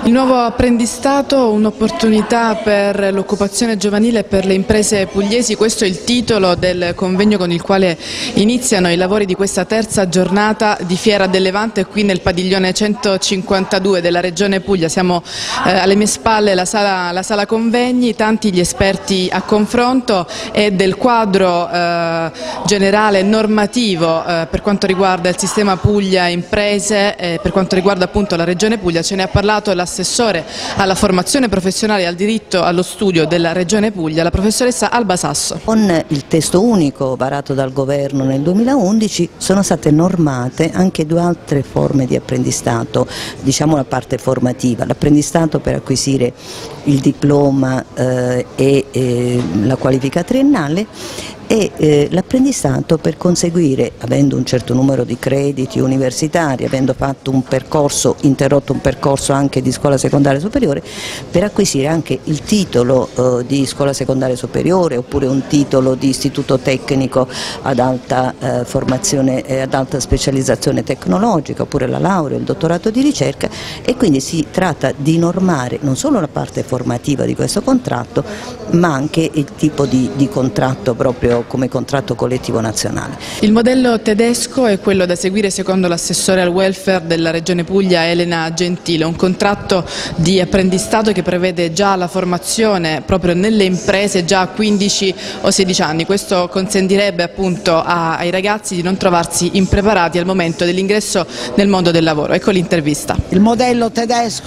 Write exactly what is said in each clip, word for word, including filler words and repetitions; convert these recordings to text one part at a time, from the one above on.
Il nuovo apprendistato, un'opportunità per l'occupazione giovanile e per le imprese pugliesi, questo è il titolo del convegno con il quale iniziano i lavori di questa terza giornata di Fiera del Levante qui nel padiglione centocinquantadue della Regione Puglia. Siamo eh, alle mie spalle la sala, la sala convegni, tanti gli esperti a confronto e del quadro eh, generale normativo eh, per quanto riguarda il sistema Puglia Imprese e per quanto riguarda appunto la Regione Puglia. Ce ne ha parlato la Assessore alla formazione professionale e al diritto allo studio della Regione Puglia, la professoressa Alba Sasso. Con il testo unico varato dal governo nel duemilaundici sono state normate anche due altre forme di apprendistato, diciamo la parte formativa, l'apprendistato per acquisire il diploma eh, e eh, la qualifica triennale e eh, l'apprendistato per conseguire, avendo un certo numero di crediti universitari, avendo fatto un percorso, interrotto un percorso anche di scuola secondaria superiore, per acquisire anche il titolo eh, di scuola secondaria superiore oppure un titolo di istituto tecnico ad alta eh, formazione e ad alta specializzazione tecnologica, oppure la laurea, il dottorato di ricerca, e quindi si tratta di normare non solo la parte formativa di questo contratto ma anche il tipo di, di contratto proprio come contratto collettivo nazionale. Il modello tedesco è quello da seguire secondo l'assessore al welfare della Regione Puglia Elena Gentile, un contratto di apprendistato che prevede già la formazione proprio nelle imprese già a quindici o sedici anni. Questo consentirebbe appunto a, ai ragazzi di non trovarsi impreparati al momento dell'ingresso nel mondo del lavoro. Ecco l'intervista. Il modello tedesco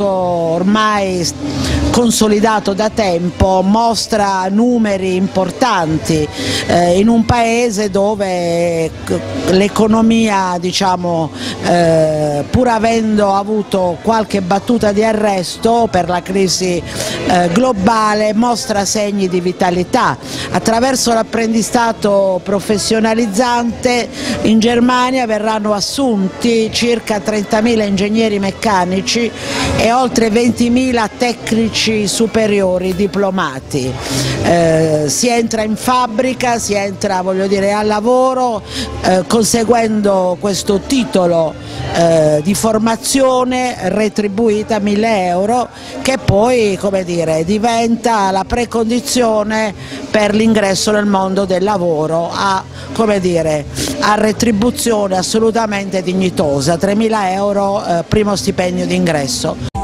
ormai consolidato da tempo mostra numeri importanti eh, in un paese dove l'economia, diciamo, eh, pur avendo avuto qualche battuta di arresto per la crisi eh, globale, mostra segni di vitalità. Attraverso l'apprendistato professionalizzante in Germania verranno assunti circa trentamila ingegneri meccanici e oltre ventimila tecnici superiori diplomati. Eh, si entra in fabbrica, si entra, voglio dire, al lavoro eh, conseguendo questo titolo eh, di formazione retribuita mille euro che poi, come dire, diventa la precondizione per l'ingresso nel mondo del lavoro a, come dire, a retribuzione assolutamente dignitosa, tremila euro eh, primo stipendio d'ingresso.